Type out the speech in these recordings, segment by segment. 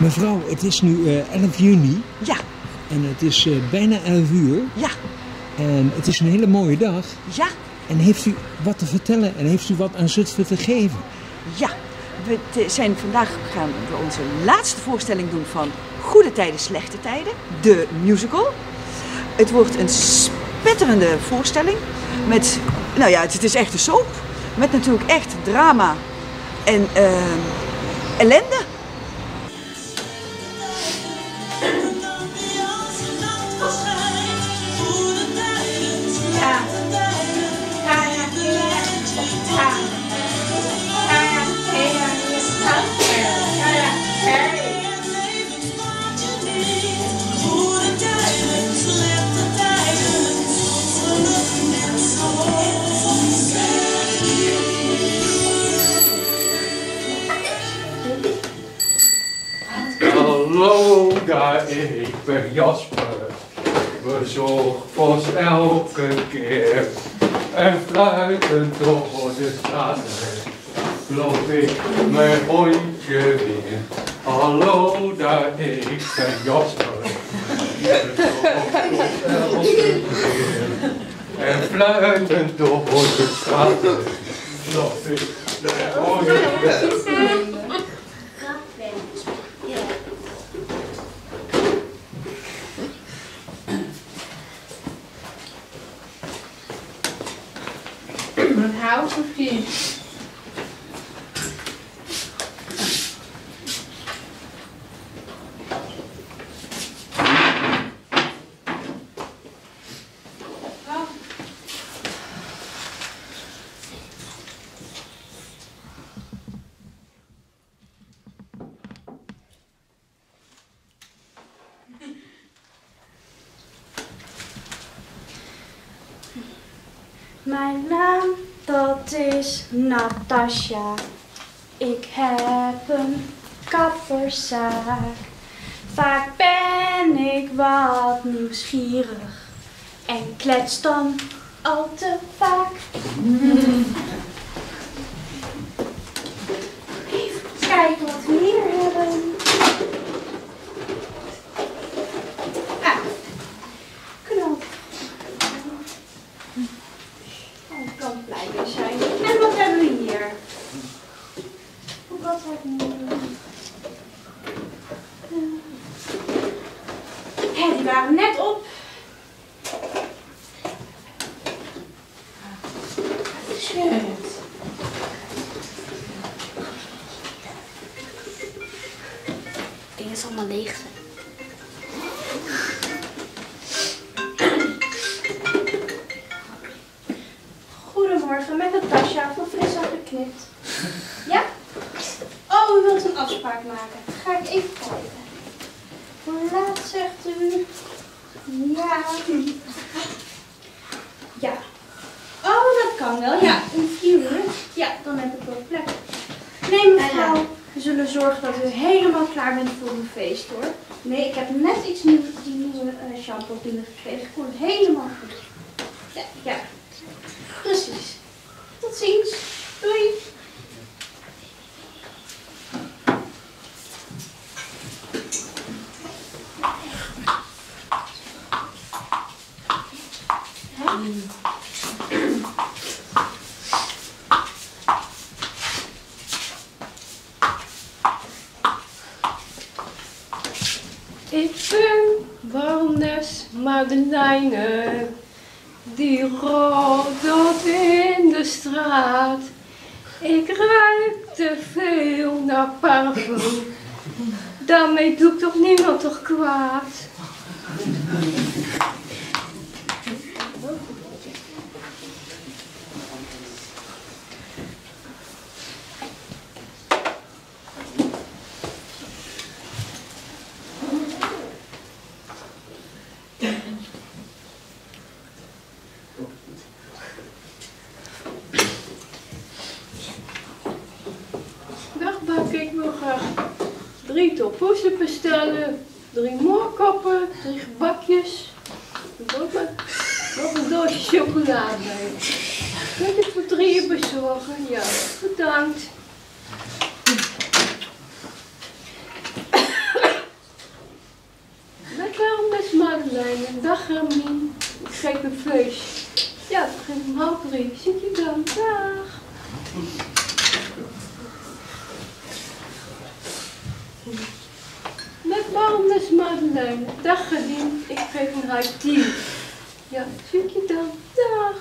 Mevrouw, het is nu 11 juni. Ja. En het is bijna 11 uur. Ja. En het is een hele mooie dag. Ja. En heeft u wat te vertellen en heeft u wat aan Zutphen te geven? Ja. Vandaag gaan we onze laatste voorstelling doen van Goede Tijden, Slechte Tijden, de musical. Het wordt een spetterende voorstelling met, nou ja, het is echt een soap. Met natuurlijk echt drama en ellende. Hallo daar, ik ben Jasper. Bezorg post elke keer. En fluitend door de straten loop ik mijn hondje weer. Hallo daar, ik ben Jasper. Bezorg post elke keer. En fluitend door de straten loop ik mijn hondje weer. Een hout of niet? Mijn naam, dat is Natasja. Ik heb een kapperszaak. Vaak ben ik wat nieuwsgierig en klets dan al te vaak. Even kijken wat we hier hebben. Knop. Ik kan blij mee zijn. En wat hebben we hier? Wat hebben we hier? Die waren net op. Shit. Het ding is allemaal leeg. Goedemorgen, met Natasja van Frissa Geknipt. Ja? Oh, u wilt een afspraak maken. Ga ik even kijken. Hoe laat zegt u? Ja. Ja. Oh, dat kan wel. Ja, om 4 uur. Ja, dan heb ik wel plek. Nee, mevrouw. We zullen zorgen dat u helemaal klaar bent voor uw feest, hoor. Nee, ik heb net iets nieuws, die nieuwe shampoo binnengekregen. Ik word helemaal goed. Ja, ja. Precies. Tot ziens. Doei. Ik ben barones Madeleine, die roddelt in de straat. Ik ruik te veel naar parfum, daarmee doe ik toch niemand toch kwaad. Ik wil graag 3 toppoezen bestellen, 3 moorkoppen, 3 gebakjes, nog een doosje chocolade mee. Kun je het voor 3 bezorgen? Ja, bedankt. Madeleine. Dag Hermine. Ik geef een feest. Ja, het begint om 2:30. Zie je dan. Dag. Met Barnes Madeleine. Dag Gedien. Ik geef een high tea. Ja, zie je dan. Dag.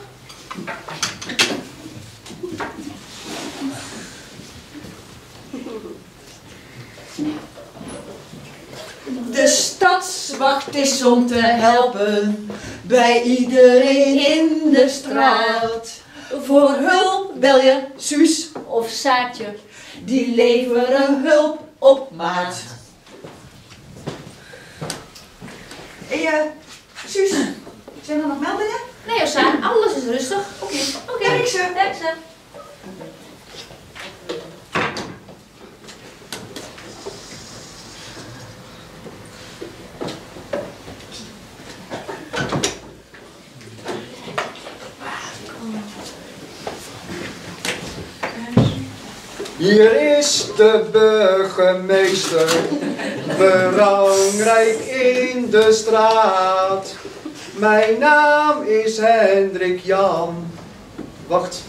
De stadswacht is om te helpen bij iedereen in de straat. Voor hulp bel je Suus Of Saartje. die leveren hulp op maat. Hey, Suus, zijn er nog meldingen? Nee, Osa, alles is rustig. Oké. Kijk ze. Kijk ze. Hier is de burgemeester, belangrijk in de straat. Mijn naam is Hendrik Jan. Wacht.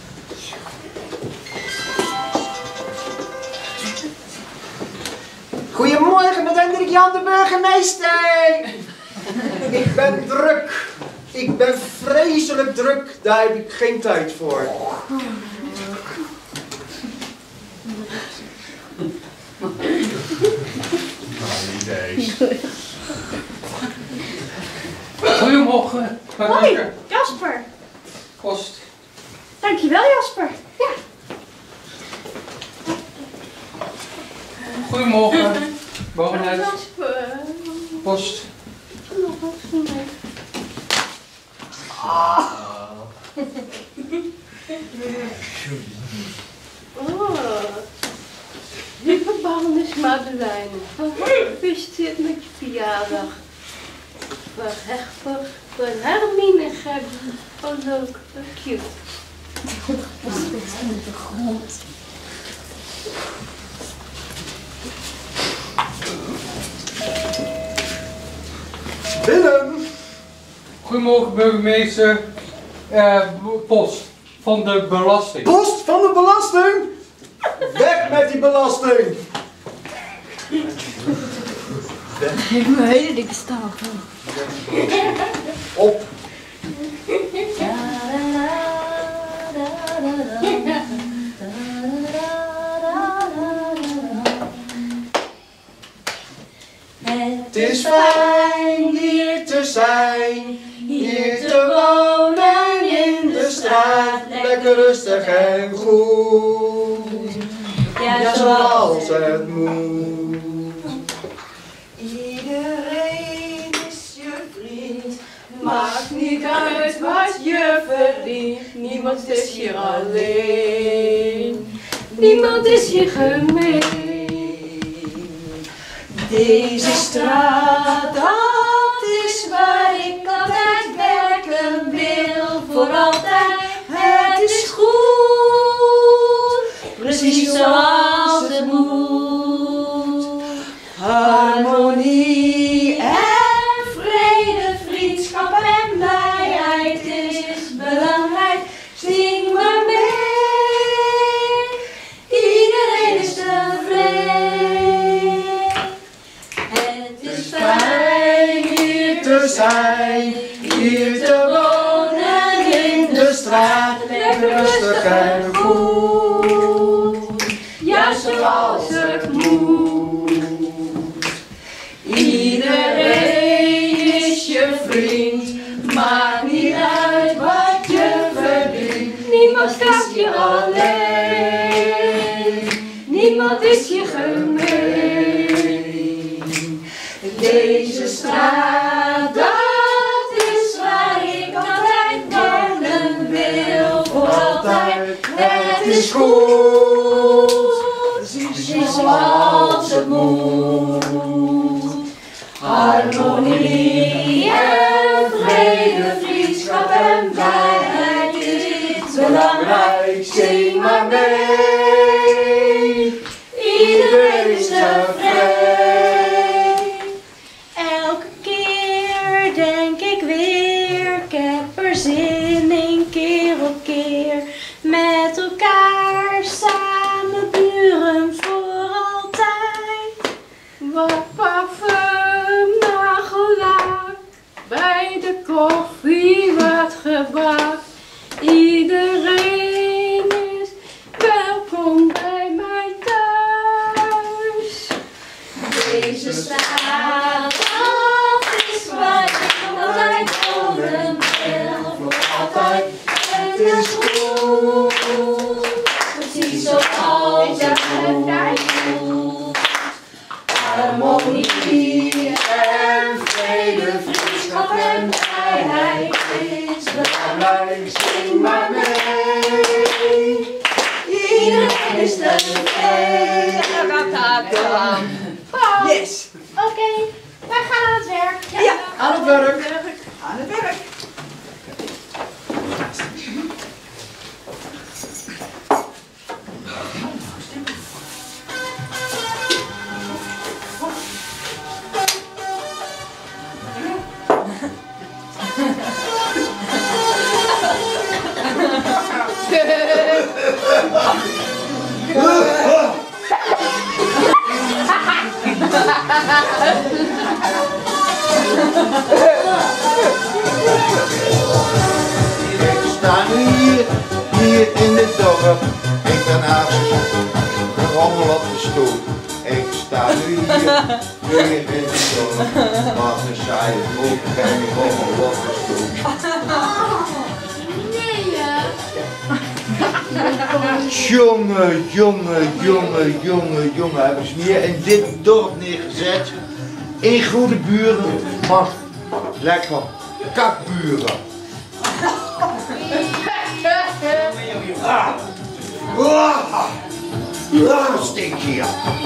Goedemorgen met Hendrik Jan, de burgemeester. Ik ben druk. Ik ben vreselijk druk. Daar heb ik geen tijd voor. Goedemorgen. Hoi, Jasper. Post. Dankjewel, Jasper. Ja. Goedemorgen. Bovenuit. Jasper. Post. Nog wat voor mij. Oh. Lieve Barnes Madeleine. Van harte gefeliciteerd met je verjaardag. Voor Hermine en Gerben. Oh leuk, cute. Willem! Goedemorgen burgemeester. Post van de belasting. Post van de belasting! Weg met die belasting! Ik heb een hele dikke stapel. Op! Het is fijn hier te zijn, hier te wonen in de straat, lekker rustig en goed, ja zoals het moet. Iedereen is je vriend, maakt niet uit wat je verdient. Niemand is hier alleen, Niemand is hier gemeen. Deze straat, dat is waar ik altijd werken wil, voor altijd. Het is goed, precies zoals het moet. Harmonie en vrede, vriendschap en blijheid is belangrijk. Zing maar mee, iedereen is tevreden. Het is fijn hier te zijn, hier te wonen in de straat, lekker rustig en goed, ja zoals het moet. Iedereen is je vriend, maakt niet uit wat je verdient. Niemand staat hier alleen, niemand is hier gemeen. Deze straat, dat is waar ik altijd wonen wil, voor altijd. Het is goed, precies zoals het moet. Harmonie en vrede, vriendschap en blijheid is belangrijk. Zing maar mee, iedereen is tevreden. Elke keer denk Wat parfum nagelaakt, bij de koffie wat gebakt. Iedereen is welkom bij mij thuis. Deze straat, dat is waar ik altijd wonen wil. Voor altijd, het is goed. Precies zoals het voelt. Harmonie en vrede, vriendschap en vrijheid is belangrijk. Zing maar mee. Iedereen is tevreden. Yes. Oké, wij gaan aan het werk. Ja, Aan het werk. aan het werk. Ik sta nu hier in het dorp. Ik ben haast gerommel op de stoep. Ik sta nu hier in het dorp. Wat een saaie boek en ik rommel op de stoep. Nee, ja. Jongen, hebben ze hier in dit dorp neergezet. In goede buren, maar lekker kakburen. Stink hier.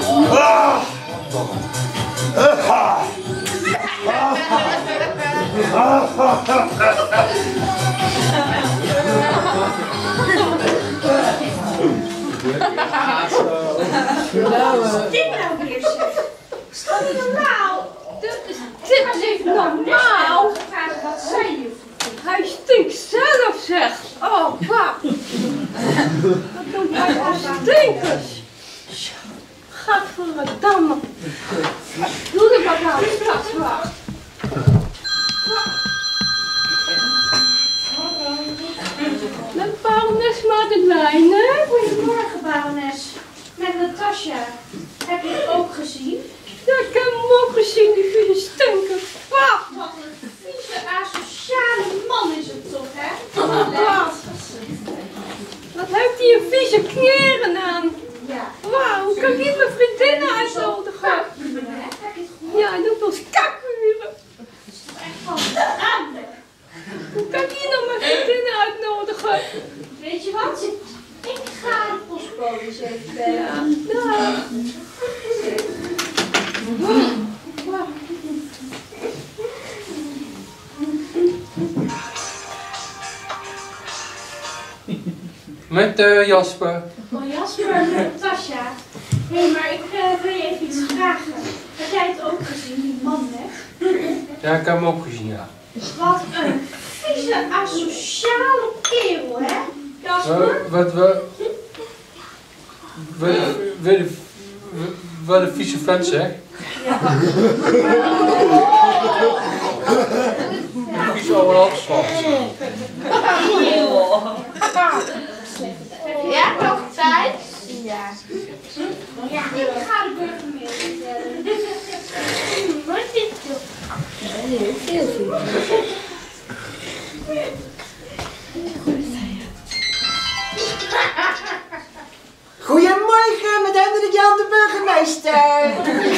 Wat is dit nou weer, zeg? Is dat niet normaal? Dit is niet normaal. Vragen wat zei je? Hij stinkt zelf, zeg. Oh, pap. Wat doen wij voor stinkers? Gadverdamme. Doe er wat aan straks, wacht. Met barones Madeleine. Goedemorgen, barones. Met Natasja. Heb je het ook gezien? Ja, ik heb hem ook gezien, die vieze stinker. Pap. Wat een vieze, asociale man is het toch, hè? Pap. Wat heeft hij een vieze kneren aan? Ja. Wauw, kan ik niet mijn vriendinnen uitnodigen? Heb je het gehoord? Ja, hij doet ons kakuren. Echt van de ander. Hoe kan ik hier nog mijn vriendinnen uitnodigen? Weet je wat? Ik ga de postbodes even bellen. Ja, dag. Met Jasper. Oh, Jasper en Natasja. Hé, maar ik wil je even iets vragen. Heb jij het ook gezien, die man, hè? Ja, ik heb hem ook gezien, ja. Wat een vieze, asociale kerel, hè? Jasper? Wat een vieze vent, zeg. Vieze oude halfslag. Ja, nog tijd? Ja. Ja, ik ga de burgemeester bellen. Wat is dit? Goedemorgen, met Hendrik Jan de burgemeester.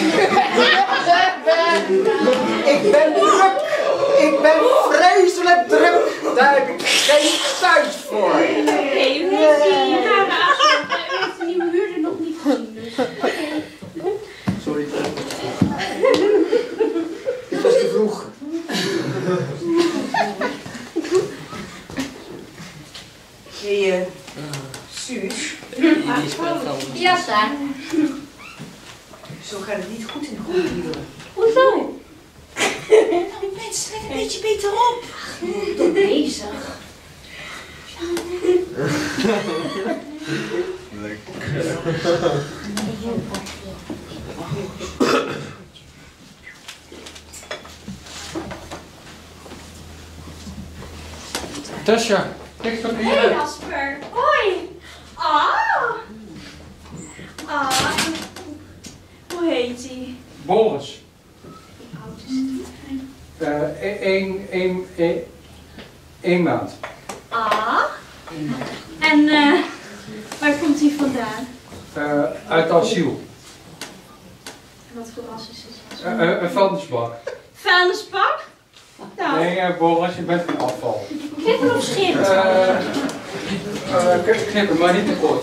Ik ben druk. Ik ben vreselijk druk. Daar heb ik geen tijd voor. Oké, u heeft die rare afstand. U heeft de nieuwe huurder nog niet gezien, dus. Sorry. Dit was te vroeg. Hey, Suus. Ja, Saar. Zo gaat het niet goed in de goede buren. Hoezo? Mensen, let een beetje beter op. Toch bezig. Tasja, kijk zo Hey hier. Jasper. Hoi. Hoe heet hij? Boris. Hoe oud is hij? 1 maand. En waar komt hij vandaan? Uit asiel. Wat voor ras is het? Een vuilnisbak. Vuilnisbak? Nou, Nee, Boris, je bent een afval. knippen of scheren? Knippen, maar niet te kort.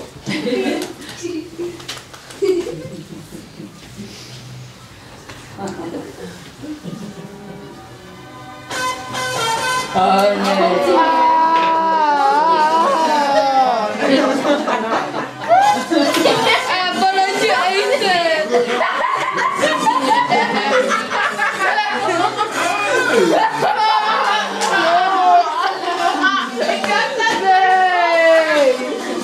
Balletje eten! Ik heb dat nee!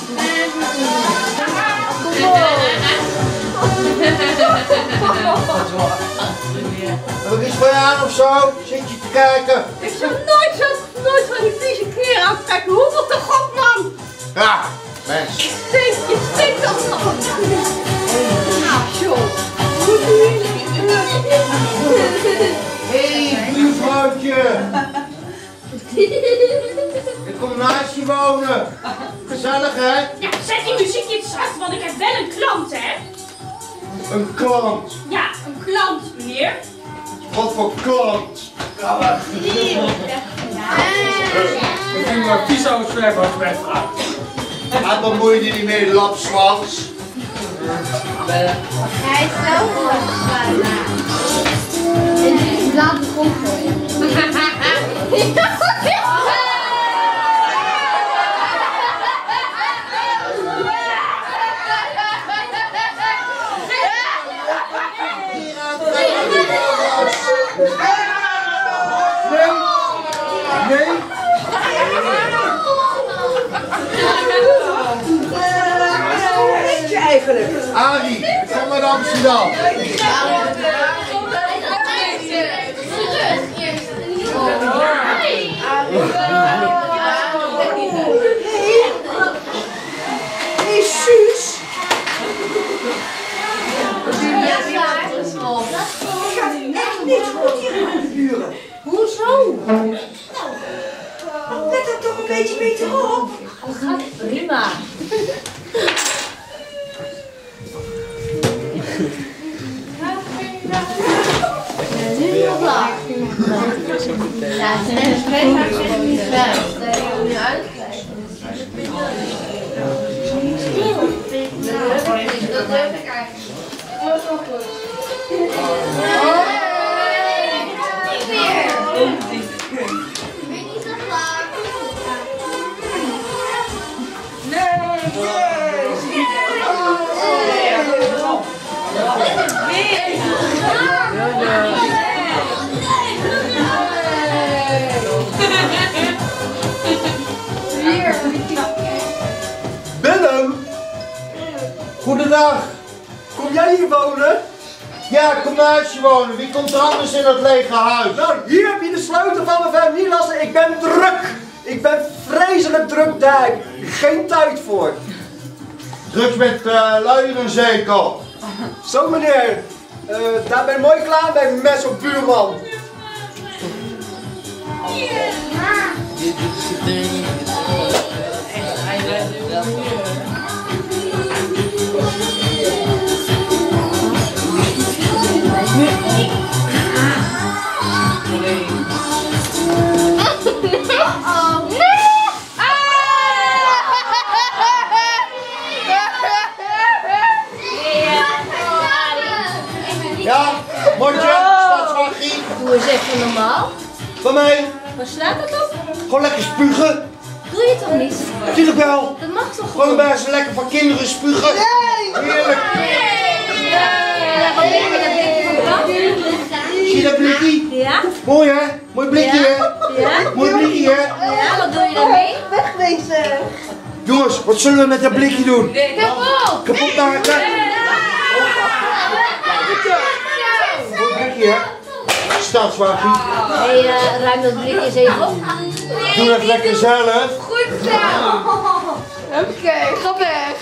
Heb ik iets voor je aan of zo? Zit je te kijken? Ik zou nooit van die vieze kleren aantrekken. Hoeveel te god, man! Ja, mens. Je stinkt als nog. Nou, joh. Hé, buurvrouwtje. Ik kom naast je wonen. Gezellig, hè? Ja, zet die muziekje iets zacht, want ik heb wel een klant, hè? Een klant. Ja, een klant, meneer. Wat voor klant? Ik vind maar vies oude zwerver als mij vraagt. Hij bemoeit je niet mee, lapswans. Hij is wel gewoon en die is laat de grond gooien. Nee? Hoe heet je eigenlijk? Arie, ik kom uit Amsterdam. Hey, Suus. Het gaat echt niet goed hier in de buren. Hoezo? Let er toch een beetje beter op. Prima. Nu nog laag. Ja, en twee zou ik zeggen niet weg. Dat heb je nu uitgelegd. Dat durf ik eigenlijk. Dat is wel goed. Niet meer. Weer niet zo laag. Willem! Goedendag. Kom jij hier wonen? Ja, ik kom naast je wonen. Wie komt er anders in dat lege huis? Nou, hier heb je de sleutel van mijn verder niet lastig. Ik ben druk. Ik ben vreselijk druk daar. Ik heb geen tijd voor. Druk met luieren zeker. Zo meneer, daar ben ik mooi klaar bij mes op buurman. Ja, Motje, stadswagie. Doe eens even normaal. Van mij. Waar slaat dat op? Gewoon lekker spugen. Doe je toch niet? Tuurlijk wel. Dat mag toch Gewoon bij ze lekker van kinderen spugen. Heerlijk. Ja, wat denk je dat blikje van kant? Zie je dat blikje? Ja? Mooi hè? Mooi blikje hè? Ja? Mooi blikje hè? Ja, wat doe je daarmee? Wegwezen. Jongens, wat zullen we met dat blikje doen? Kapot! Kapot maken? Mooi blikje hè? Stadswagie. Hé, ruim dat blikje eens even op. doe dat lekker zelf. Goed gedaan. Oké, ga weg.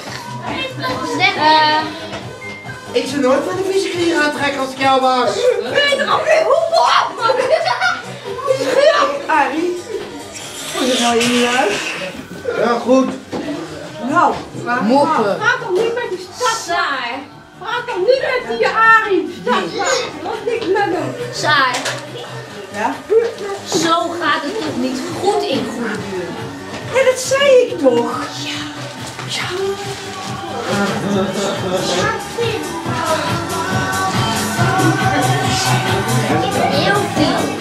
Ik zou nooit van de vieze kleren aantrekken als ik jou was. Arie, hoe is het nou in je huis? Ja, goed. Nou, Moppen. Ga toch niet met die stadsaai. Ga toch niet met die Arie. Stadsaai. Wat niks met hem. Saai. ja? Zo gaat het toch niet goed in goede buurt. Ja, dat zei ik toch? Heel veel.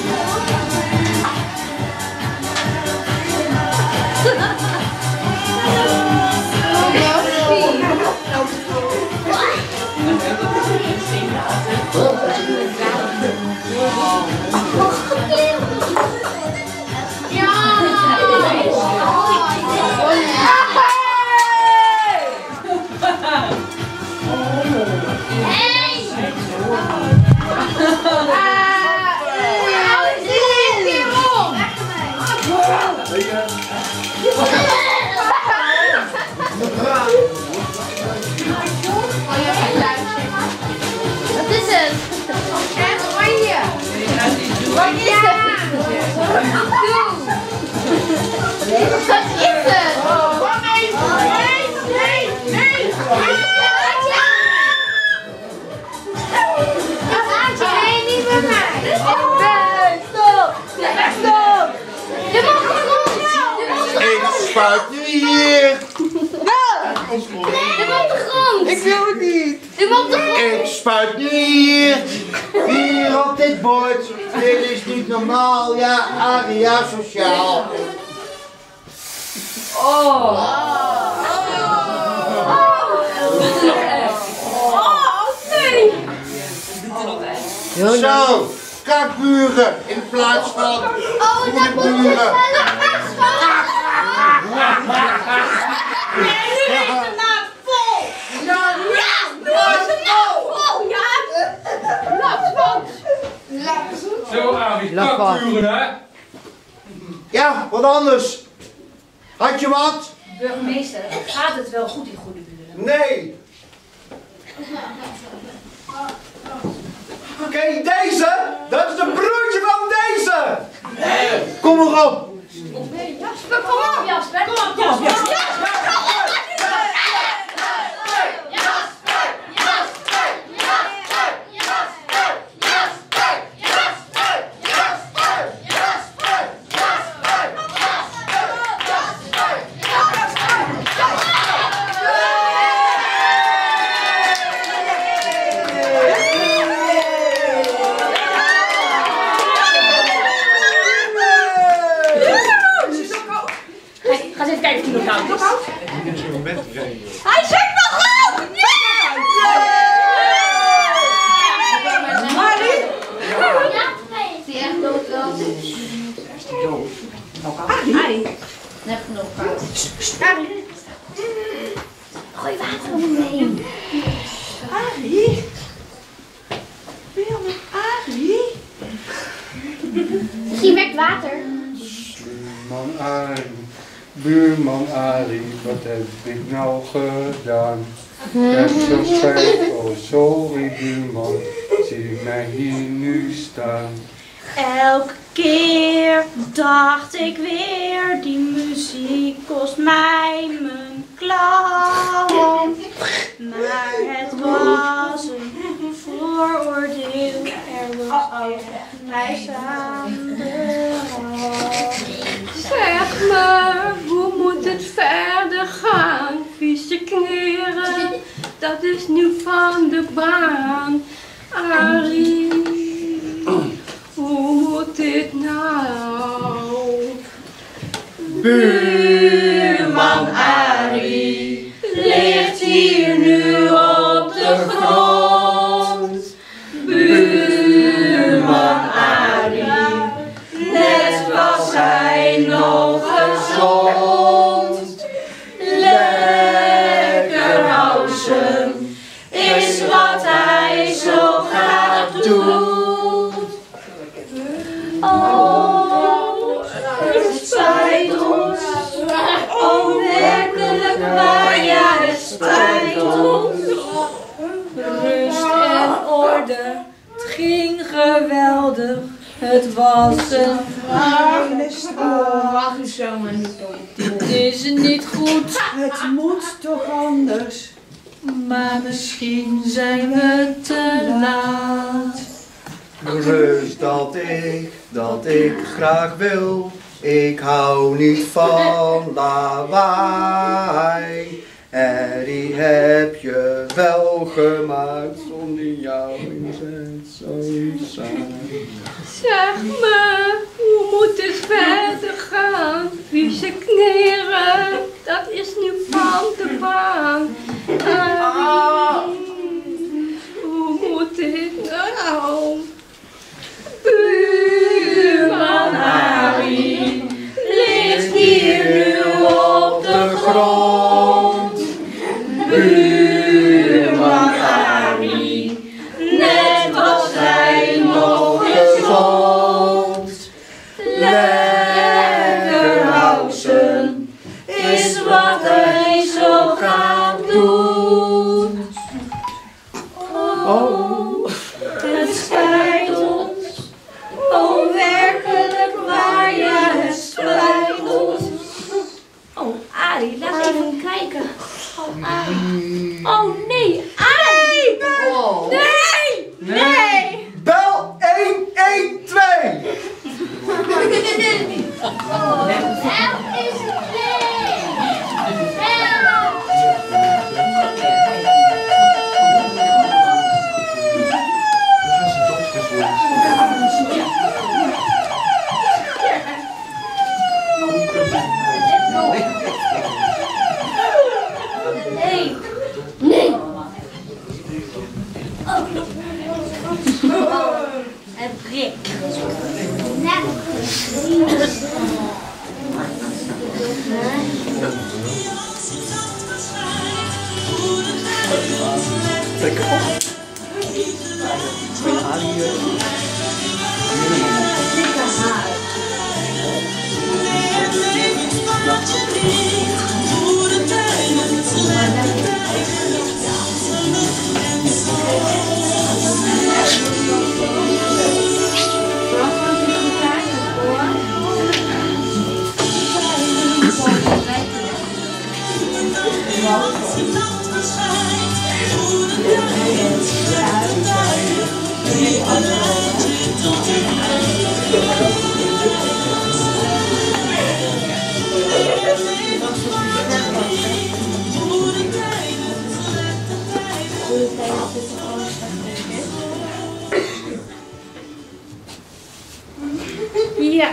Wat is het? Oranje. Wat is het? Wat is het? Nee, niet bij mij. Stop. Je mag gewoon. Ik spuit nu hier. Doe op de grond. Ik wil het niet. Doe op de grond. Ik spuit nu hier. Hier op dit bord. Dit is niet normaal. Ja, Arie, asociaal. Zo, kakburen in plaats van goede buren. Zo, Arie, kakburen, hè? Ja, wat anders? Had je wat? Burgemeester, gaat het wel goed in goede buren? Nee. Ken je deze? Dat is een broertje van deze. Kom erop. Jasper, kom op, Jasper. Kom op, Jasper. Ga eens even kijken of hij nog koud is. Hij zegt nog goed! Marie? Zie je echt dood wel? Arie? Net genoeg koud. Arie? Gooi water om me heen. Arie? Ben je met Arie? Misschien werkt water. Buurman Arie, wat heb ik nou gedaan? Ik heb zo spijt, oh sorry buurman, zie mij hier nu staan. Elke keer dacht ik weer, die muziek kost mij mijn clown. Maar het was een vooroordeel, er was niks aan de hand. Zeg me, hoe moet het verder gaan? Vieze kneren, dat is nu van de baan. Arie, hoe moet dit nou? Buurman Arie ligt hier nu op de grond. Buurman Arie, net was hij nog gezond. Lekker housen is wat hij zo graag doet. ging geweldig. Het was een Fijne stroom. Wacht eens zo maar niet op. Dit is niet goed. Het moet toch anders. Maar misschien zijn we te laat. Rust dat ik graag wil. Ik hou niet van lawaai. Harry, heb je wel gemaakt. Zonder jou is het zo saai. Zeg me, hoe moet het verder gaan? Vieze kneren, dat is nu van de baan. Hoe moet dit nou? Buurman Arie ligt hier nu op de grond. Buurman Arie, net was hij nog gezond. Lekker housen is wat hij zo gaat doen. Oh, het spijt ons. Oh, werkelijk waar, ja, het spijt ons. Oh, Arie, laat even kijken. Oh, Arie. Oh, nee, Arie! Nee! Nee! Bel 112! Help is het nee! Nee! Het breekt. Lekker op. Ja.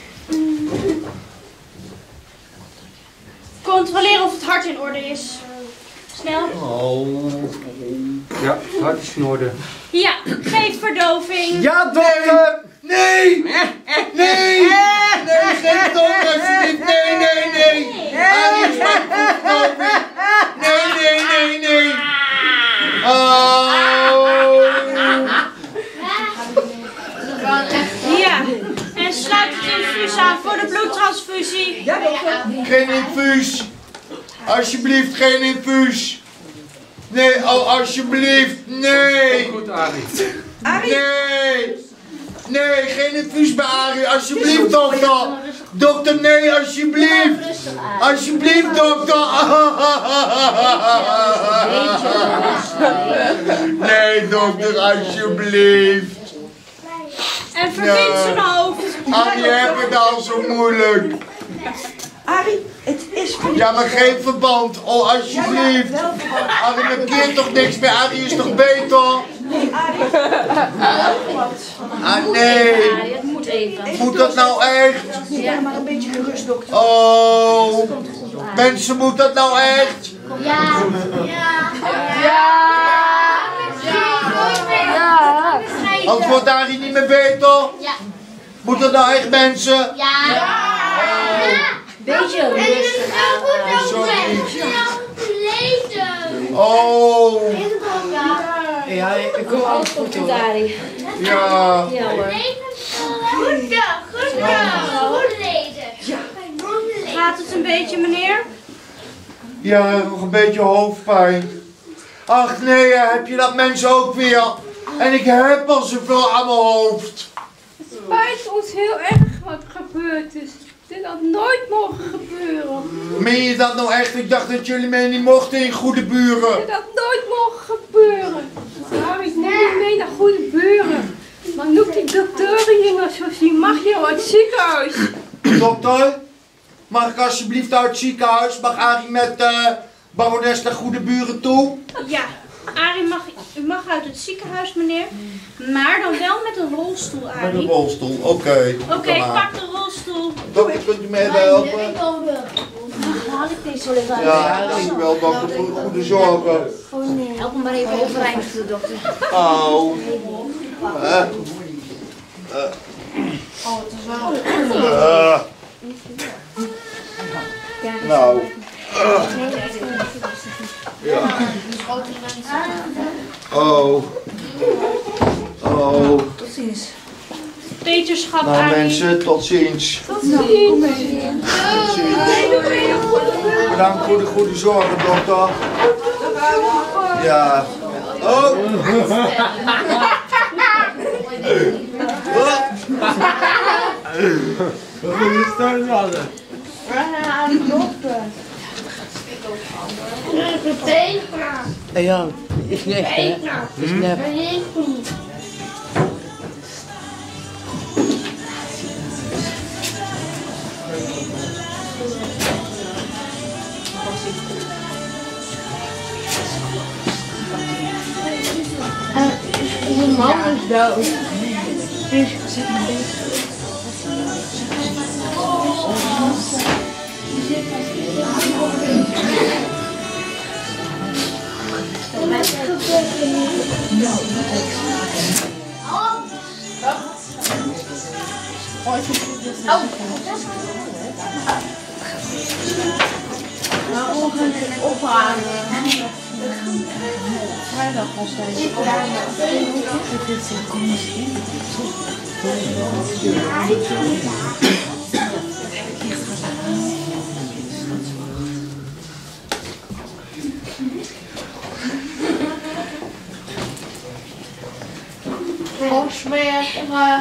Controleren of het hart in orde is. Snel. Oh. Ja, hart is in orde. Ja, geef verdoving. Ja, dokter! Nee! Nee! Nee, geen dokter, alsjeblieft! Nee, nee, nee! Arie is maar verdoving! Nee, nee, nee, nee! Oh! Ja. En sluit het infuus aan voor de bloedtransfusie. Ja, dokter. Geen infuus! Alsjeblieft, geen infuus! Nee, oh, alsjeblieft! Nee! Goed, Arie. Nee! Nee, geen infuus bij Arie, alsjeblieft, dokter! Dokter, nee, alsjeblieft! Alsjeblieft, dokter! Nee, dokter, alsjeblieft! En verbind zijn hoofd. Arie heeft het al zo moeilijk. Arie, het is voor Ja, maar geen verband. Oh, alsjeblieft. Arie, dat keert toch niks meer. Arie is toch beter? Nee, Arie. Ah, nee. Het moet even. Moet dat nou echt? Ja, maar een beetje gerust, dokter. Oh. Mensen, moet dat nou echt? Ja. Ja. Ja. Ja. Anders wordt Arie niet meer beter. Ja. Moet dat nou echt, mensen? Ja. Beetje rustig. Sorry. Oh. Ja, ik kom alles goed hoor. Ja. Ja hoor. Goed lezen. Gaat het een beetje, meneer? Ja, nog een beetje hoofdpijn. Ach nee, heb je dat mensen ook weer? En ik heb al zoveel aan mijn hoofd. Het spijt ons heel erg wat gebeurd is. Dit had nooit mogen gebeuren. Meen je dat nou echt? Ik dacht dat jullie mij niet mochten in Goede Buren. Dit had nooit mogen gebeuren. Harry, ik moet niet mee naar Goede Buren. Maar noem die dokter hier nou zo zien. Mag je uit het ziekenhuis? Dokter, mag ik alsjeblieft uit het ziekenhuis? Mag Arie met barones naar Goede Buren toe? Ja, Arie, u mag uit het ziekenhuis, meneer. Maar dan wel met een rolstoel, Arie. Met een rolstoel, oké. Oké, ik pak de rolstoel. Dokter, kunt u mij even helpen? Haal ik deze wel even uit? Ja, dankjewel dokter voor de goede zorgen. Help me maar even overeind, de dokter. Au. Oh, het is wel... Nou. Ja. Oh. Oh. Tot ziens. Beterschap, Nou Arie. mensen, tot ziens. Tot ziens. Bedankt voor de goede zorgen, dokter. Ja. Oh. Wat moet je staan hadden? Ja, is net hè? Is net. Mijn man is dood. Dus zet een beetje. Waarom gaan ze ophalen? Vrijdag was hij. Osmeren.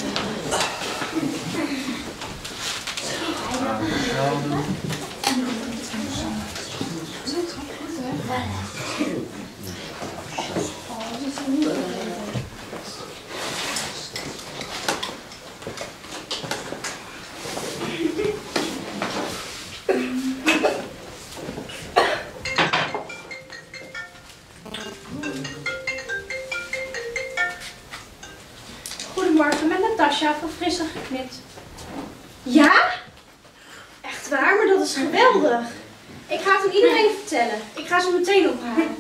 Goedemorgen, met Natasja van Frisse Geknipt. Ja? Echt waar, maar dat is geweldig. Ik ga het aan iedereen vertellen. Ik ga ze meteen ophalen.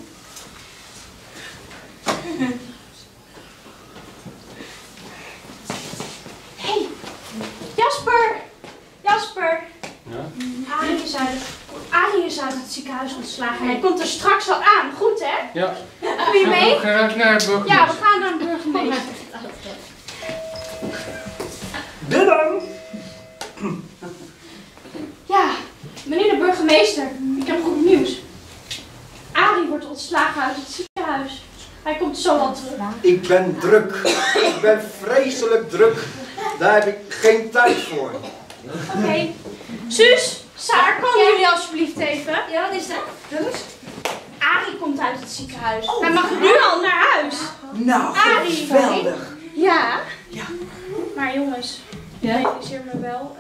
Hey, Jasper! Jasper! Ja? Arie is uit het ziekenhuis ontslagen. Hij komt er straks al aan. Goed, hè? Ja. Doe je mee? We gaan naar de burgemeester. Ja, we gaan naar de burgemeester. Willem! Ja, meneer de burgemeester, ik heb goed nieuws. Arie wordt ontslagen uit het ziekenhuis. Hij komt zo al terug. Ik ben druk. Ik ben vreselijk druk. Daar heb ik geen tijd voor. Oké. Suus, Saar, komen jullie alsjeblieft even? Ja, wat is dat? Dus? Arie komt uit het ziekenhuis. Hij mag nu al naar huis. Nou, Arie. geweldig. Ja. Ja. Maar jongens, realiseer me wel.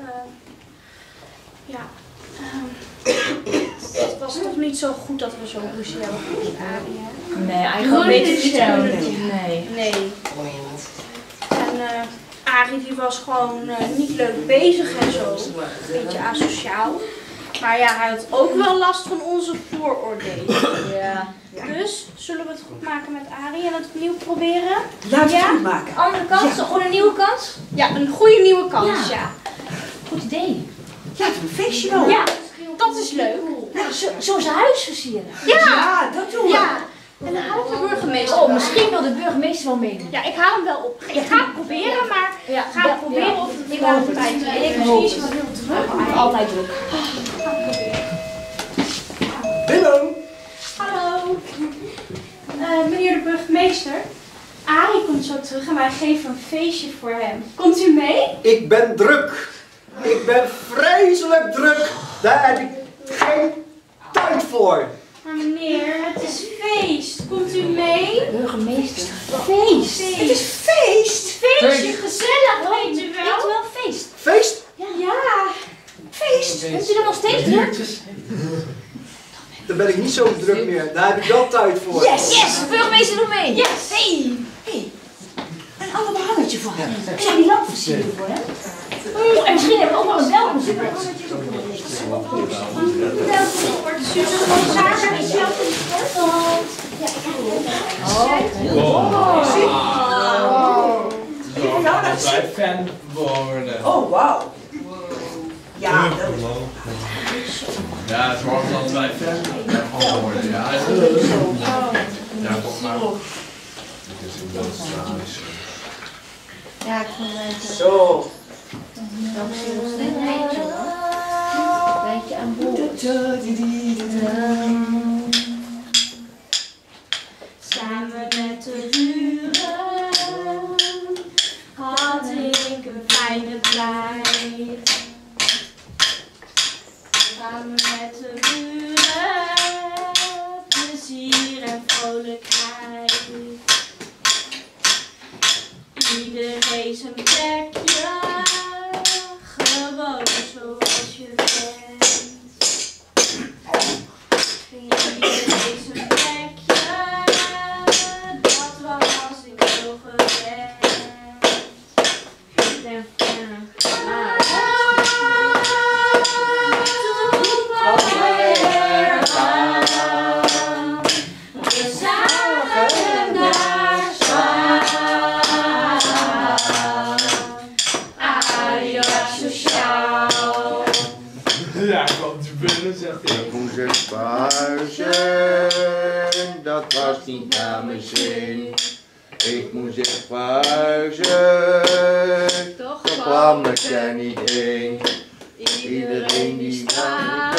Het was toch niet zo goed dat we zo ruzie hebben met Arie, hè? Nee, eigenlijk weet ik niet zo. Nee. Nee. En Arie die was gewoon niet leuk bezig en zo. Een beetje asociaal. Maar ja, hij had ook wel last van onze vooroordelen. Ja. Dus, zullen we het goed maken met Arie en het opnieuw proberen? Laten we het goed maken. Andere kans, gewoon een nieuwe kans? Ja, een goede nieuwe kans, ja. Goed idee. Laten we een feestje bouwen. Ja, dat is leuk. Nou, zo zijn huis versieren. Ja, dat doen we. Ja. En dan haalt de burgemeester. Oh, misschien wil de burgemeester wel meedoen. Ja, ik haal hem wel op. Ik ga het proberen, maar Ja, ga het proberen of het qua de tijd is. Ik precies wel heel druk. Altijd druk. Willem! Hallo. Meneer de burgemeester. Arie komt zo terug en wij geven een feestje voor hem. Komt u mee? Ik ben druk. Ik ben vreselijk druk. Daar heb ik geen tijd voor. Maar meneer, het is feest. Komt u mee? Burgemeester. Feest. Het is feest. Feestje, gezellig, weet u wel? Weet u wel, feest. Feest? Ja. Feest. Bent u er nog steeds druk? Dan ben ik niet zo druk meer. Daar heb ik wel tijd voor. Yes, burgemeester doet mee. Yes. Hey. Een ander behangetje voor hem. Ik zou die lamp versieren voor hem. En misschien hebben we ook nog een belmuziek. Dat wij fan worden. Oh, wauw. Ja, dat is Ja, het wordt dat wij fan van worden. Ja, ja, toch maar. Ja, ik vond het Zo. nog steeds een beetje aan boord. Samen met de buren had ik een fijne tijd. Samen met de buren, plezier en vrolijkheid. Iedereen zijn plekje, gewoon zoals je bent. Iedereen zijn plekje, dat was ik zo gewend. We zagen daar staan, Arie asociaal. Ja, komt er binnen, zegt hij. Ik moest eens verhuizen, dat was niet naar mijn zin. Ik moest echt verhuizen, toch kwam ik er niet heen. Iedereen die naar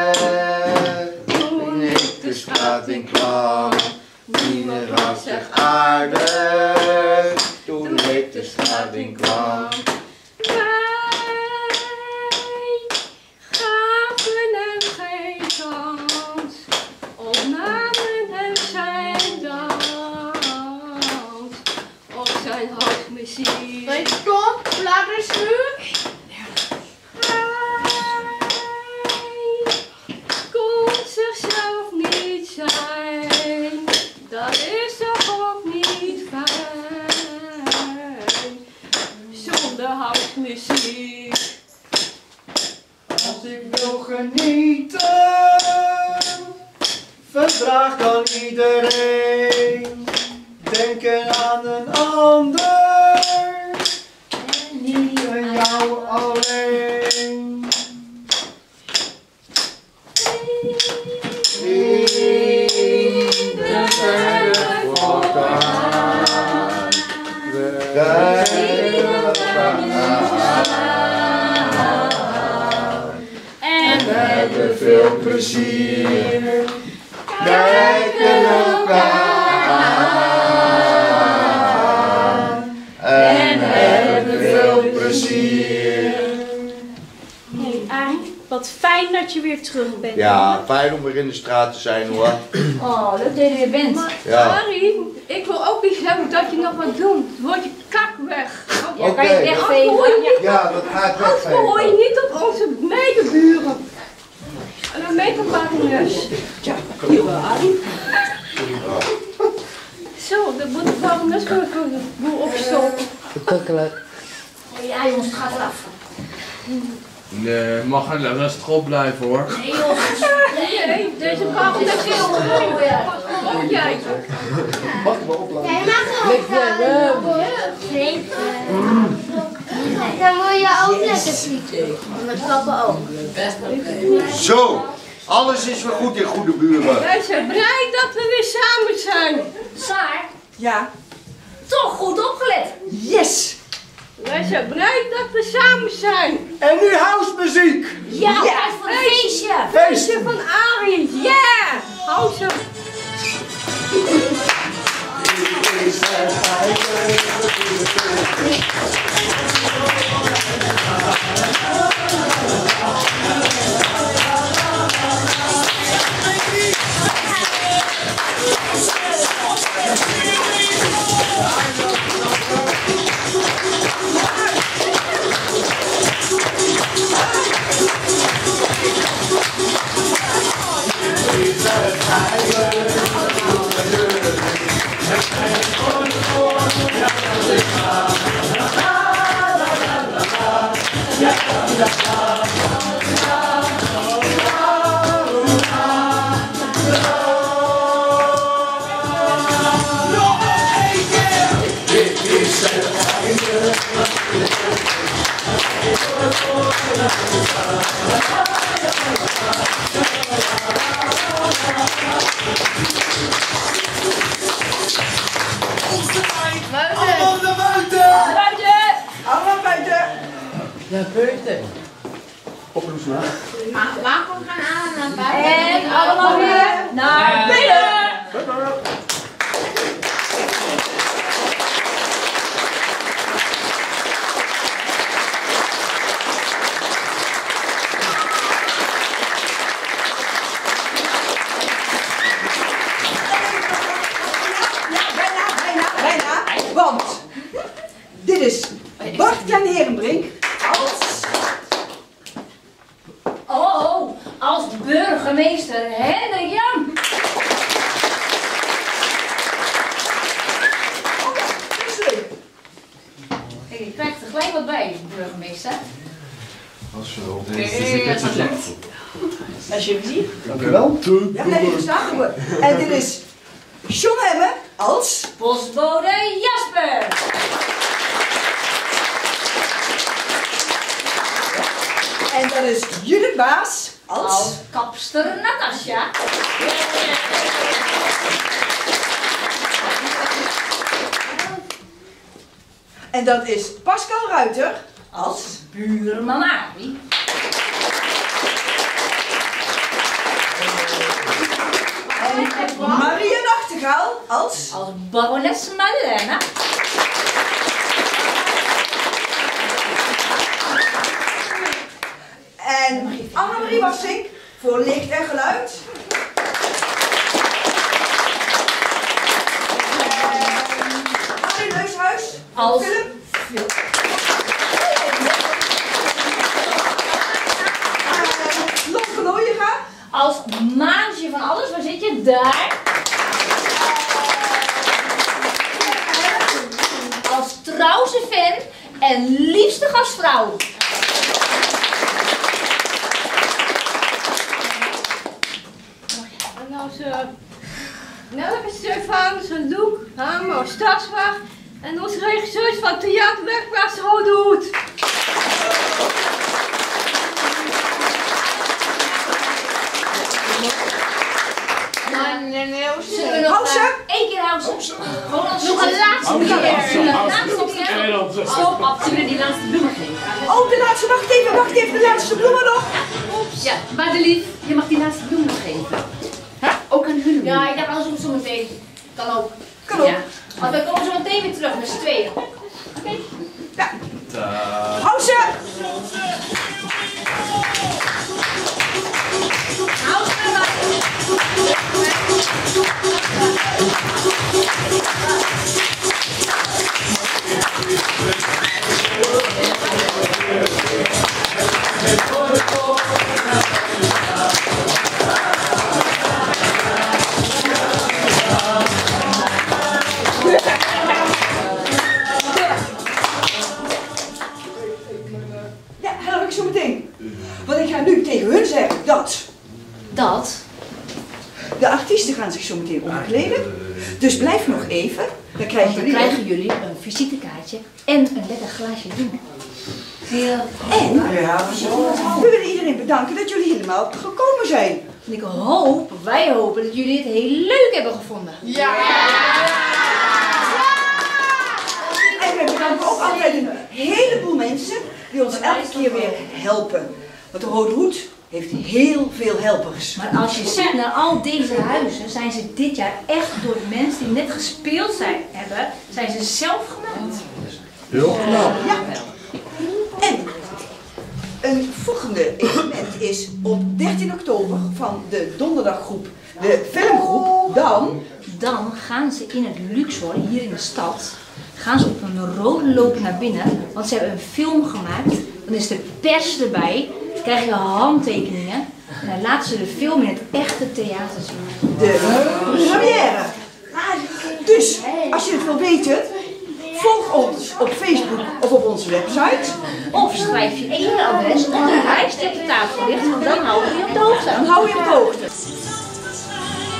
toen ik de straat in kwam, iedereen was echt aardig, toen ik de straat in kwam. Gaven hem geen kans, opnamen hem zijn dans, op zijn hoofdmuziek. Kom, laat eens nu. Hij kon zichzelf niet zijn, dat is toch ook niet fijn, zonder houtmuziek. Als ik wil genieten, verdraag dan iedereen. Denken aan een ander en niet aan jou alleen. Ieder voor elkaar. En we hebben veel plezier. Kijken elkaar aan. En hebben veel plezier. Hey Arie, wat fijn dat je weer terug bent. Ja, fijn om weer in de straat te zijn hoor. Oh, leuk dat je er weer bent. Ja. Arie, ik wil ook niet hebben dat je nog wat doet. Dan word je kak weg. Ja, kan je het wegvegen? Ja, dat ga ik Anders hoor je weggeven. niet op onze medeburen. En een meterbarinus. Ja, hier wel, Arie. Zo, de barinus kan ik de boel opstoken. Ja jongens, het gaat eraf. Nee, mag er rustig op blijven hoor. Nee jongens. Nee, deze barinus is heel mooi. Ook jij. Mag ik me opladen? Jij mag ook nee. Dan moet je ook lekker schieten. Met kappen ook. Zo, alles is weer goed in Goede Buren. Wij zijn blij dat we weer samen zijn. Saar, Ja. toch goed opgelet. Yes. Wij zijn blij dat we samen zijn. En nu housemuziek. Ja, tijd voor een feestje. Feestje van Arie. Yeah! Hou ze. Allemaal naar buiten! Allemaal buiten! Naar buiten. Oploes maar. Waarom gaan aan naar buiten? En allemaal weer naar binnen! Want dit is Bart ten Herenbrink Als burgemeester Hendrik Jan. Ik krijg er gelijk wat bij, burgemeester. Als je op deze Als je hem ziet. Dank u wel. Ja, nee, staan we. En dit is John Hemme als Postbode Jasper. En dat is Judith Baas als kapster Natasja. En dat is Pascal Ruiter als buurman Arie. En Maria Nachtegaal als barones Madeleine. En Annemarie Wassink voor licht en geluid. Harry Leushuis als film. Lon van Ooyega als maantje van alles. Waar zit je? Daar. Als trouwste fan en liefste gastvrouw. En als Nelke Stefan, zijn Loek, Hamer als stadswacht en onze regisseurs van Theater Werkplaats Rode Hoed. Zullen we nog één keer houden? Gewoon als nog een laatste keer. Stop, zullen we die laatste bloemen geven? Oh, de laatste, wacht even, de laatste bloemen nog. Ja, Madelief, je mag die laatste bloemen nog geven. Ook aan hun. Ja, ik dacht anders zo meteen. Kan ook. Kan ook. Ja. Want wij komen zo meteen weer terug met z'n tweeën. Oké. Ja. Hou ze! Hou ze erbij. Ja, dat heb ik zo meteen. Want ik ga nu tegen hun zeggen dat... De artiesten gaan zich zo meteen omkleden. Dus blijf nog even. Dan krijgen jullie een visitekaartje en een lekker glaasje wijn. En we willen iedereen bedanken dat jullie helemaal gekomen zijn. En wij hopen dat jullie het heel leuk hebben gevonden. Ja! En we bedanken ook altijd een heleboel mensen die ons elke keer weer helpen. Want de Rode Hoed heeft heel veel helpers. Maar als je ziet naar al deze huizen, zijn ze dit jaar echt door de mensen die net gespeeld hebben, zijn ze zelf gemaakt. Heel knap. Ja. En een volgende evenement is op 13 oktober van de donderdaggroep, de filmgroep, Dan gaan ze in het Luxor, hier in de stad, gaan ze op een rode loop naar binnen, want ze hebben een film gemaakt. Dan is de pers erbij, dan krijg je handtekeningen en dan laten ze de film in het echte theater zien. De première. Dus, als je het wil weten, volg ons op Facebook of op onze website. Of schrijf je e-mailadres op de lijst die op de tafel ligt, want dan houden we je op de hoogte. Dan hou je op de hoogte.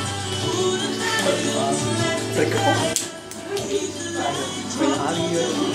Lekker op.